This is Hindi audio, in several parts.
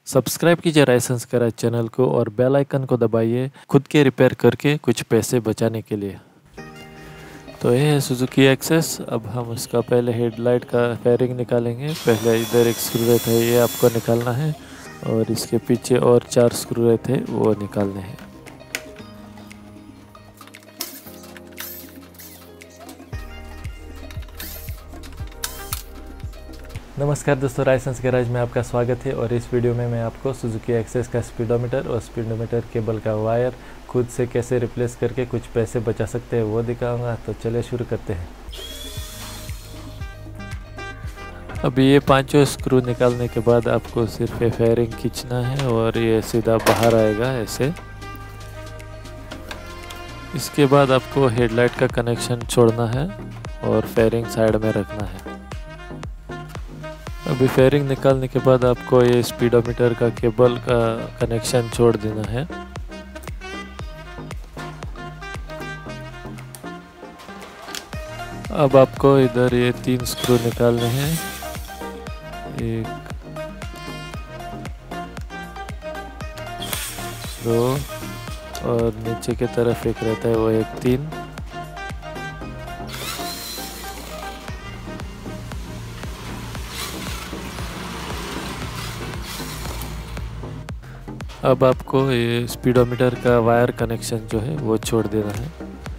सब्सक्राइब कीजिए रायसेंस गैराज चैनल को और बेल आइकन को दबाइए खुद के रिपेयर करके कुछ पैसे बचाने के लिए। तो ये है सुजुकी एक्सेस। अब हम इसका पहले हेडलाइट का फेयरिंग निकालेंगे। पहले इधर एक स्क्रू रहता है, ये आपको निकालना है और इसके पीछे और 4 स्क्रू रहते हैं, वो निकालने हैं। नमस्कार दोस्तों, रायसेंस गैराज में आपका स्वागत है। और इस वीडियो में मैं आपको सुजुकी एक्सेस का स्पीडोमीटर और स्पीडोमीटर केबल का वायर खुद से कैसे रिप्लेस करके कुछ पैसे बचा सकते हैं वो दिखाऊंगा। तो चलिए शुरू करते हैं। अब ये 5 स्क्रू निकालने के बाद आपको सिर्फ ये फेयरिंग खींचना है और ये सीधा बाहर आएगा ऐसे। इसके बाद आपको हेडलाइट का कनेक्शन छोड़ना है और फेयरिंग साइड में रखना है। अभी फेयरिंग निकालने के बाद आपको ये स्पीडोमीटर का केबल का कनेक्शन छोड़ देना है। अब आपको इधर ये 3 स्क्रू निकालने हैं। एक, 2 और नीचे की तरफ एक रहता है, वो एक 3। अब आपको ये स्पीडोमीटर का वायर कनेक्शन जो है वो छोड़ देना है।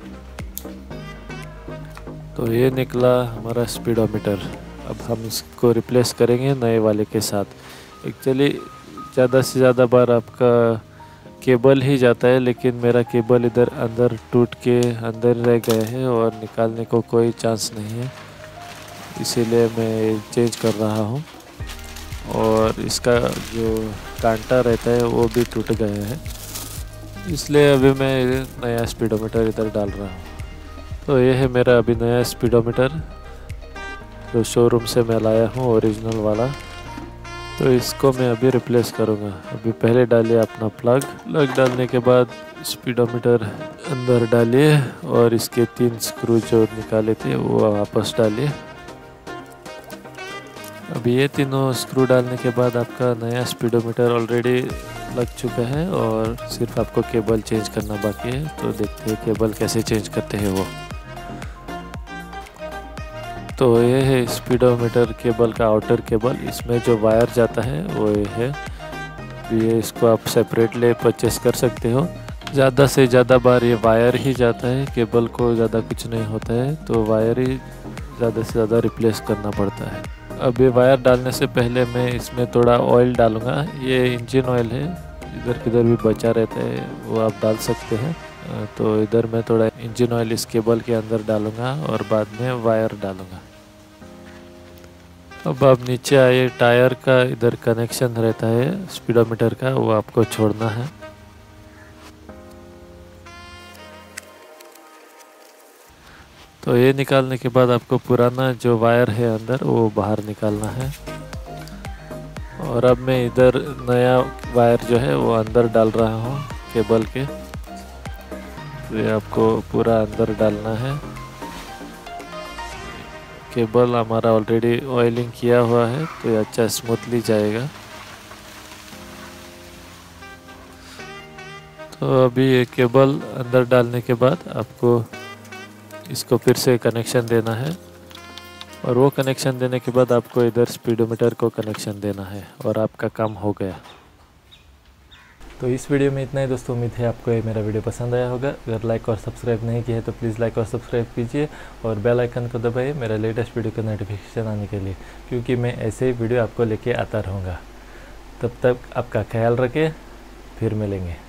तो ये निकला हमारा स्पीडोमीटर। अब हम इसको रिप्लेस करेंगे नए वाले के साथ। एक्चुअली ज़्यादा से ज़्यादा बार आपका केबल ही जाता है, लेकिन मेरा केबल इधर अंदर टूट के अंदर रह गया है और निकालने को कोई चांस नहीं है, इसीलिए मैं चेंज कर रहा हूँ। और इसका जो कांटा रहता है वो भी टूट गया है, इसलिए अभी मैं नया स्पीडोमीटर इधर डाल रहा हूँ। तो ये है मेरा अभी नया स्पीडोमीटर जो शोरूम से मैं लाया हूँ, ओरिजिनल वाला। तो इसको मैं अभी रिप्लेस करूँगा। अभी पहले डालिए अपना प्लग डालने के बाद स्पीडोमीटर अंदर डालिए और इसके 3 स्क्रू जो निकाले थे वो वापस डालिए। अभी ये तीनों स्क्रू डालने के बाद आपका नया स्पीडोमीटर ऑलरेडी लग चुका है और सिर्फ आपको केबल चेंज करना बाकी है। तो देखते हैं केबल कैसे चेंज करते हैं वो। तो ये है स्पीडोमीटर केबल का आउटर केबल। इसमें जो वायर जाता है वो ये है। ये इसको आप सेपरेटली परचेस कर सकते हो। ज़्यादा से ज़्यादा बार ये वायर ही जाता है, केबल को ज़्यादा कुछ नहीं होता है, तो वायर ही ज़्यादा से ज़्यादा रिप्लेस करना पड़ता है। अब ये वायर डालने से पहले मैं इसमें थोड़ा ऑयल डालूँगा। ये इंजन ऑयल है, इधर किधर भी बचा रहता है वो आप डाल सकते हैं। तो इधर मैं थोड़ा इंजन ऑयल इस केबल के अंदर डालूँगा और बाद में वायर डालूँगा। अब आप नीचे आए, टायर का इधर कनेक्शन रहता है स्पीडोमीटर का, वो आपको छोड़ना है। तो ये निकालने के बाद आपको पुराना जो वायर है अंदर वो बाहर निकालना है। और अब मैं इधर नया वायर जो है वो अंदर डाल रहा हूँ केबल के। तो ये आपको पूरा अंदर डालना है। केबल हमारा ऑलरेडी ऑयलिंग किया हुआ है, तो ये अच्छा स्मूथली जाएगा। तो अभी ये केबल अंदर डालने के बाद आपको इसको फिर से कनेक्शन देना है और वो कनेक्शन देने के बाद आपको इधर स्पीडोमीटर को कनेक्शन देना है और आपका काम हो गया। तो इस वीडियो में इतना ही दोस्तों। उम्मीद है आपको ये मेरा वीडियो पसंद आया होगा। अगर लाइक और सब्सक्राइब नहीं किया है तो प्लीज़ लाइक और सब्सक्राइब कीजिए और बेल आइकन को दबाइए मेरा लेटेस्ट वीडियो का नोटिफिकेशन आने के लिए, क्योंकि मैं ऐसे ही वीडियो आपको लेके आता रहूँगा। तब तक आपका ख्याल रखें, फिर मिलेंगे।